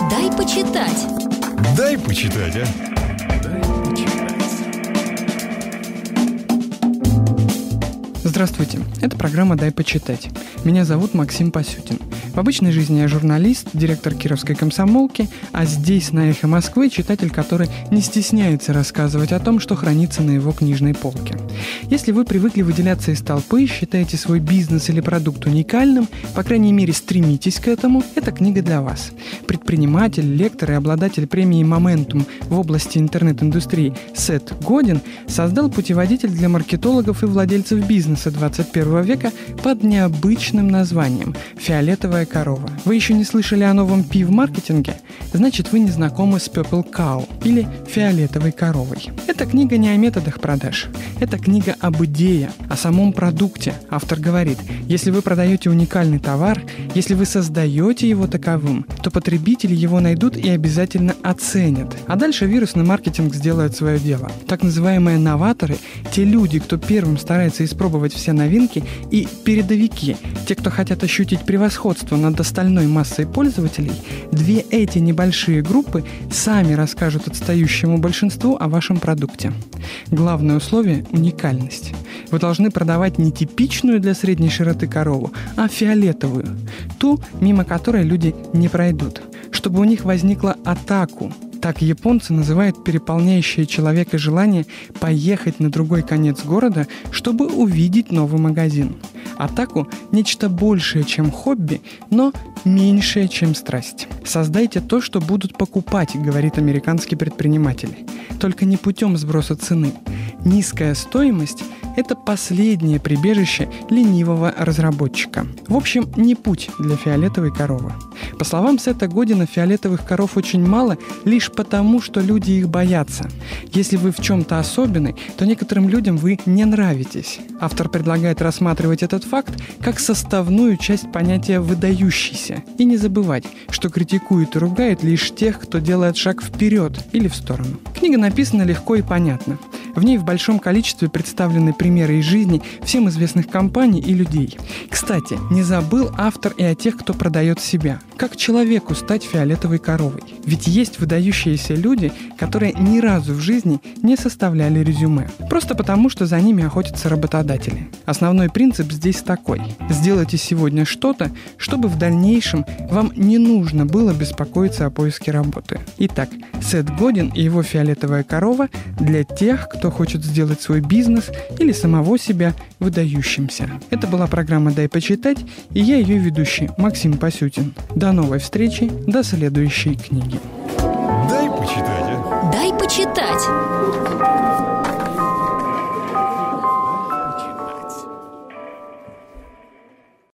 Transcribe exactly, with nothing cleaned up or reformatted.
Дай почитать. Дай почитать, а? Дай почитать. Здравствуйте, это программа «Дай почитать». Меня зовут Максим Пасютин. В обычной жизни я журналист, директор Кировской комсомолки, а здесь, на «Эхо Москвы», читатель, который не стесняется рассказывать о том, что хранится на его книжной полке. Если вы привыкли выделяться из толпы, считаете свой бизнес или продукт уникальным, по крайней мере, стремитесь к этому, эта книга для вас. Предприниматель, лектор и обладатель премии «Моментум» в области интернет-индустрии Сет Годин создал путеводитель для маркетологов и владельцев бизнеса двадцать первого века под необычным названием «Фиолетовая корова». Вы еще не слышали о новом пи в маркетинге? Значит, вы не знакомы с Purple Cow или фиолетовой коровой. Эта книга не о методах продаж. Это книга об идее, о самом продукте. Автор говорит, если вы продаете уникальный товар, если вы создаете его таковым, то потребители его найдут и обязательно оценят. А дальше вирусный маркетинг сделает свое дело. Так называемые новаторы, те люди, кто первым старается испробовать все новинки, и передовики, те, кто хотят ощутить превосходство над остальной массой пользователей, две эти небольшие группы сами расскажут отстающему большинству о вашем продукте. Главное условие – уникальность. Вы должны продавать не типичную для средней широты корову, а фиолетовую, ту, мимо которой люди не пройдут, чтобы у них возникла атаку. Так японцы называют переполняющее человека желание поехать на другой конец города, чтобы увидеть новый магазин. Атаку – нечто большее, чем хобби, но меньшее, чем страсть. Создайте то, что будут покупать, говорит американский предприниматель. Только не путем сброса цены. Низкая стоимость – это последнее прибежище ленивого разработчика. В общем, не путь для фиолетовой коровы. По словам Сета Година, фиолетовых коров очень мало лишь потому, что люди их боятся. Если вы в чем-то особенный, то некоторым людям вы не нравитесь. Автор предлагает рассматривать этот факт как составную часть понятия «выдающийся» и не забывать, что критикует и ругает лишь тех, кто делает шаг вперед или в сторону. Книга написана легко и понятно. В ней в большом количестве представлены примеры из жизни всем известных компаний и людей. Кстати, не забыл автор и о тех, кто продает себя. Как человеку стать фиолетовой коровой? Ведь есть выдающиеся люди, которые ни разу в жизни не составляли резюме. Просто потому, что за ними охотятся работодатели. Основной принцип здесь такой. Сделайте сегодня что-то, чтобы в дальнейшем вам не нужно было беспокоиться о поиске работы. Итак, Сет Годин и его фиолетовая корова для тех, кто хочет сделать свой бизнес или самого себя выдающимся. Это была программа «Дай почитать», и я ее ведущий Максим Пасютин. До новой встречи, до следующей книги. Дай почитать, а? Дай почитать.